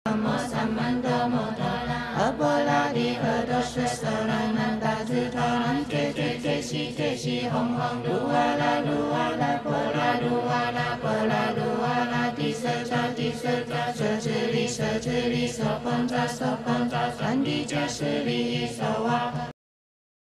摩萨曼多摩多拉，阿波拉提阿多舍梭拉南达提陀南提提提西提西吽吽噜哇啦噜哇啦波拉噜哇啦波拉噜哇啦提瑟迦提瑟迦舍智利舍智利娑婆诃娑婆诃三地迦舍利依娑哇。